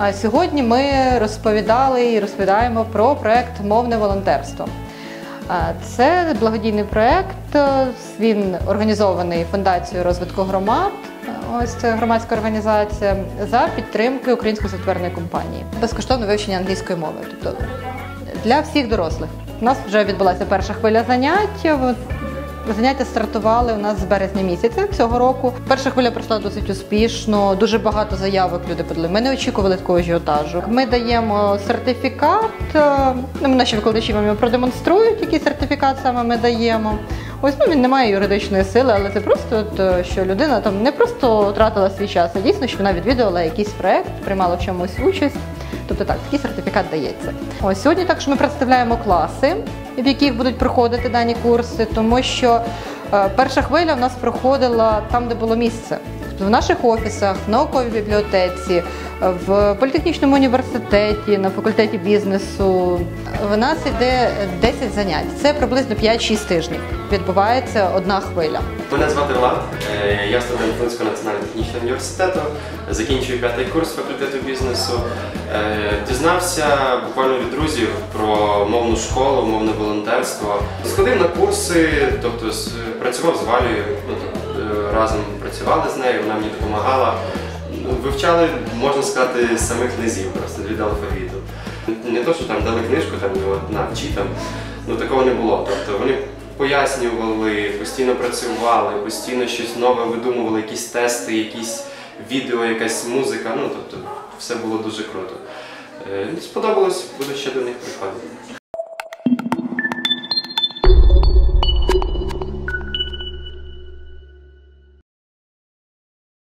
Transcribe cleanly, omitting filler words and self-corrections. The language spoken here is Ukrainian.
А сьогодні ми розповідали і розповідаємо про проєкт «Мовне волонтерство». Це благодійний проєкт, він організований Фундацією розвитку громад, ось це громадська організація, за підтримки Української софтверної компанії. Безкоштовне вивчення англійської мови, тобто для всіх дорослих. У нас вже відбулася перша хвиля занять. Заняття стартували у нас з березня місяця цього року. Перша хвиля пройшла досить успішно, дуже багато заявок люди подали. Ми не очікували такого ажіотажу. Ми даємо сертифікат, наші викладачі вам його продемонструють, який сертифікат саме ми даємо. Ось, він не має юридичної сили, але це просто, що людина там не просто втратила свій час, а дійсно, що вона відвідувала якийсь проєкт, приймала в чомусь участь. Тобто так, такий сертифікат дається. Ось сьогодні також ми представляємо класи, в яких будуть проходити дані курси, тому що перша хвиля в нас проходила там, де було місце. Тобто в наших офісах, в науковій бібліотеці, в політехнічному університеті, на факультеті бізнесу. В нас йде 10 занять. Це приблизно 5-6 тижнів. Відбувається одна хвиля. Мене звати Влад, я студент Луцького національного технічного університету, закінчую 5-й курс факультету бізнесу. Дізнався буквально від друзів про мовну школу, мовне волонтерство. Сходив на курси, тобто працював з Валею, разом працювали з нею, вона мені допомагала. Вивчали, можна сказати, з самих низів, просто від алфавіту. Не то, що там дали книжку, навчи, такого не було. Тобто вони пояснювали, постійно працювали, постійно щось нове видумували, якісь тести, якісь відео, якась музика, тобто все було дуже круто. Сподобалось, буду ще до них приходити.